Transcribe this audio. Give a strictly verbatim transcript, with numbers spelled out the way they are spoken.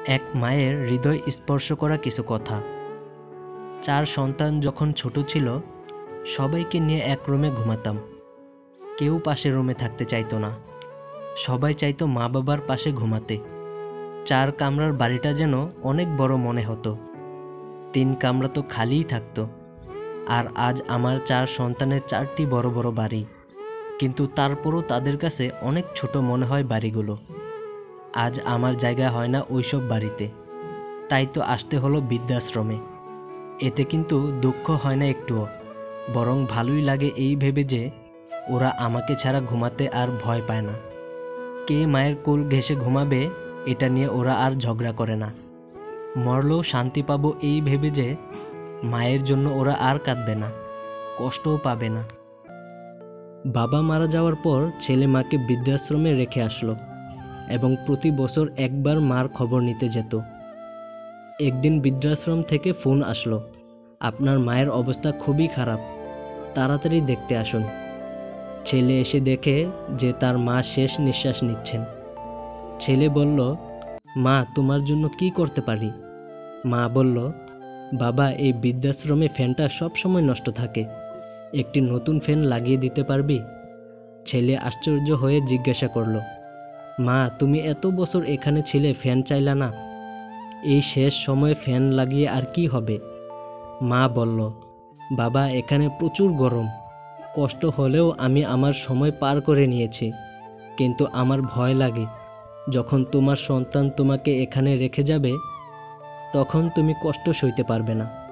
এক মায়ের হৃদয় স্পর্শ করা কিছু কথা। চার সন্তান যখন ছোট ছিল, সবাইকে নিয়ে এক রুমে ঘুমাতাম। কেউ পাশের রুমে থাকতে চাইতো না, সবাই চাইতো মা বাবার পাশে ঘুমাতে। চার কামরার বাড়িটা যেন অনেক বড় মনে হতো। তিন কামরা তো খালিই থাকতো। আর আজ আমার চার সন্তানের চারটি বড় বড় বাড়ি, কিন্তু তারপরও তাদের কাছে অনেক ছোট মনে হয় বাড়িগুলো। আজ আমার জায়গা হয় না ওইসব বাড়িতে, তাই তো আসতে হলো বৃদ্ধাশ্রমে। এতে কিন্তু দুঃখ হয় না একটুও, বরং ভালোই লাগে এই ভেবে যে ওরা আমাকে ছাড়া ঘুমাতে আর ভয় পায় না। কে মায়ের কোল ঘেঁষে ঘুমাবে এটা নিয়ে ওরা আর ঝগড়া করে না। মরলেও শান্তি পাবো এই ভেবে যে মায়ের জন্য ওরা আর কাঁদবে না, কষ্টও পাবে না। বাবা মারা যাওয়ার পর ছেলে মাকে বৃদ্ধাশ্রমে রেখে আসলো এবং প্রতি বছর একবার মার খবর নিতে যেত। একদিন বৃদ্ধাশ্রম থেকে ফোন আসলো, আপনার মায়ের অবস্থা খুবই খারাপ, তাড়াতাড়ি দেখতে আসুন। ছেলে এসে দেখে যে তার মা শেষ নিঃশ্বাস নিচ্ছেন। ছেলে বলল, মা তোমার জন্য কি করতে পারি? মা বলল, বাবা এই বৃদ্ধাশ্রমে ফ্যানটা সব সময় নষ্ট থাকে, একটি নতুন ফ্যান লাগিয়ে দিতে পারবি? ছেলে আশ্চর্য হয়ে জিজ্ঞাসা করলো, মা তুমি এত বছর এখানে ছিলে, ফ্যান চাইলা না? এই শেষ সময়ে ফ্যান লাগিয়ে আর কি হবে? মা বলল, বাবা এখানে প্রচুর গরম, কষ্ট হলেও আমি আমার সময় পার করে নিয়েছি, কিন্তু আমার ভয় লাগে যখন তোমার সন্তান তোমাকে এখানে রেখে যাবে, তখন তুমি কষ্ট সইতে পারবে না।